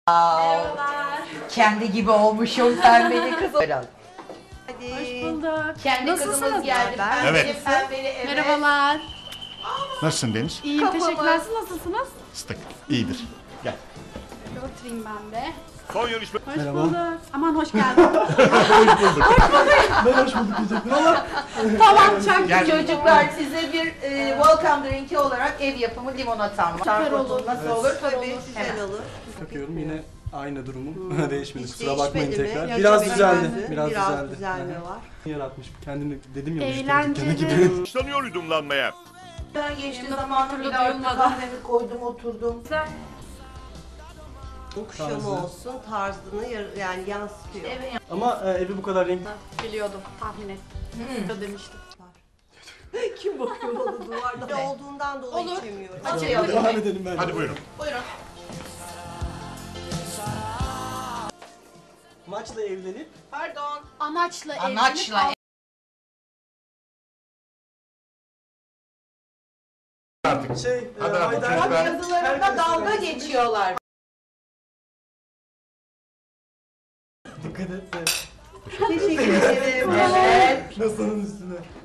Merhabalar. Kendi gibi olmuşum pembeli kız. Hadi. Hoş bulduk. Kendi Nasılsınız? kızımız geldi. Evet. Pembeli, evet. Merhabalar. Nasılsın Deniz? İyiyim, Kafamız. teşekkürler. Siz nasılsınız? Istık. İyidir. Gel. Şöyle oturayım ben de. Son yarışma. Hoş bulduk. Aman hoş geldin. Ben hoş bulduk diyecektim ama Tamam, çok Gel. Çocuklar size bir welcome drink'i olarak ev yapımı limonatam var. Süper olur. Nasıl olur? Tabii, güzel Hemen. olur. takıyorum yine aynı durumum. Değişmedi. Hiç Kusura bakmayın değişmedi mi? tekrar. Yok, Biraz çok düzeldi. önemli. Biraz Biraz düzeldi. düzelme Aha. var. Yaratmış. Kendini dedim ya. Eğlenceli. Kendi gibi. Başlanıyor yudumlanmaya. Ben geçti Benim zamanı türlü bir artık duyulmadı. kahvemi koydum oturdum. Güzel. Kuşamı Tarzı. olsun, tarzını yani yansıtıyor. Evet. Ama evi bu kadar renkli. Biliyordum, tahmin ettim. Öyle demiştim. Kim bakıyor bana duvarda? Evet. Olduğundan dolayı Olur. içemiyorum. Açayım. Devam edelim bence. Hadi buyurun. Buyurun. Maçla evlenip Pardon. Anaçla evlenip Anaçla Artık. Hadi abi, Haydar- çocuklar. Bak yazılarında Herkes dalga öğrensin. geçiyorlar. Dikkat et de. Teşekkür ederim. Evet. Masanın üstüne.